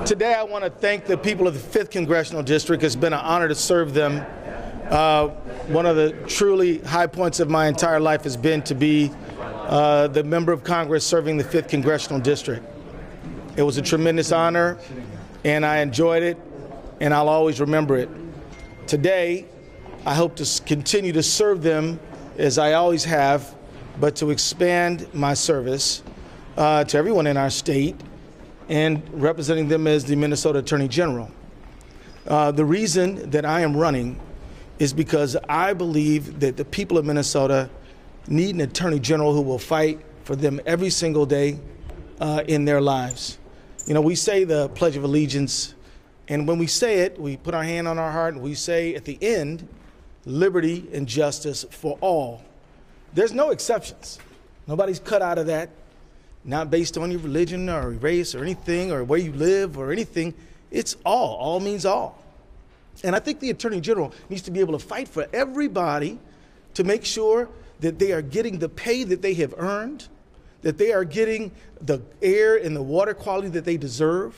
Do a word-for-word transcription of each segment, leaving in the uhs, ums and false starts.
Today I want to thank the people of the fifth Congressional District. It's been an honor to serve them. Uh, one of the truly high points of my entire life has been to be uh, the member of Congress serving the fifth Congressional District. It was a tremendous honor, and I enjoyed it, and I'll always remember it. Today, I hope to continue to serve them as I always have, but to expand my service uh, to everyone in our state and representing them as the Minnesota Attorney General. Uh, the reason that I am running is because I believe that the people of Minnesota need an Attorney General who will fight for them every single day uh, in their lives. You know, we say the Pledge of Allegiance, and when we say it, we put our hand on our heart and we say at the end, liberty and justice for all. There's no exceptions. Nobody's cut out of that. Not based on your religion or race or anything or where you live or anything. It's all. All means all. And I think the Attorney General needs to be able to fight for everybody to make sure that they are getting the pay that they have earned, that they are getting the air and the water quality that they deserve,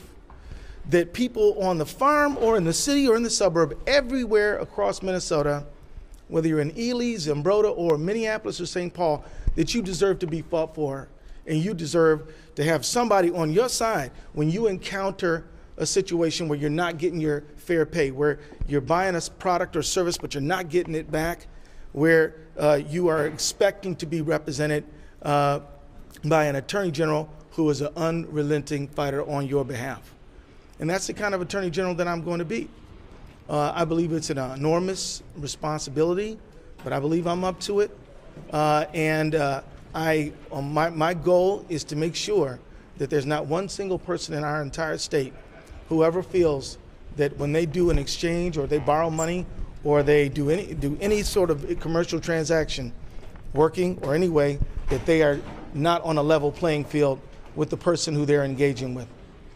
that people on the farm or in the city or in the suburb, everywhere across Minnesota, whether you're in Ely, Zumbrota, or Minneapolis or Saint Paul, that you deserve to be fought for. And you deserve to have somebody on your side when you encounter a situation where you're not getting your fair pay, where you're buying a product or service but you're not getting it back, where uh, you are expecting to be represented uh, by an Attorney General who is an unrelenting fighter on your behalf. And that's the kind of Attorney General that I'm going to be. Uh, I believe it's an enormous responsibility, but I believe I'm up to it. Uh, and uh, I, um, my, my goal is to make sure that there's not one single person in our entire state who ever feels that when they do an exchange or they borrow money or they do any, do any sort of commercial transaction, working or any way, that they are not on a level playing field with the person who they're engaging with.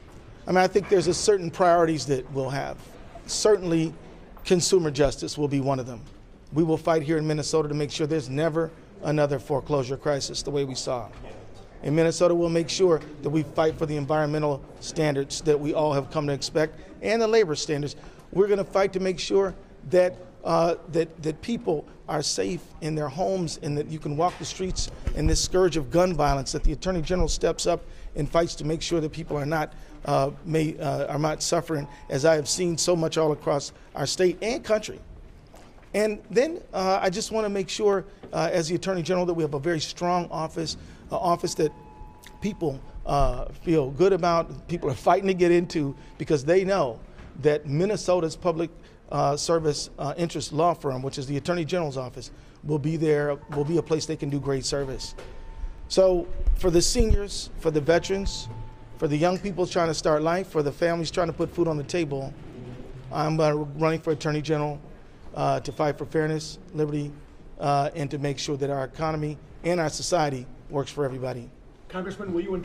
I mean, I think there's a certain priorities that we'll have. Certainly, consumer justice will be one of them. We will fight here in Minnesota to make sure there's never another foreclosure crisis the way we saw. In Minnesota, we'll make sure that we fight for the environmental standards that we all have come to expect and the labor standards. We're going to fight to make sure that, uh, that, that people are safe in their homes and that you can walk the streets in this scourge of gun violence, that the Attorney General steps up and fights to make sure that people are not, uh, may, uh, are not suffering, as I have seen so much all across our state and country. And then uh, I just want to make sure, uh, as the Attorney General, that we have a very strong office, an office that people uh, feel good about, people are fighting to get into, because they know that Minnesota's public uh, service uh, interest law firm, which is the Attorney General's office, will be there, will be a place they can do great service. So for the seniors, for the veterans, for the young people trying to start life, for the families trying to put food on the table, I'm uh, running for Attorney General Uh, to fight for fairness, liberty, uh, and to make sure that our economy and our society works for everybody. Congressman, will you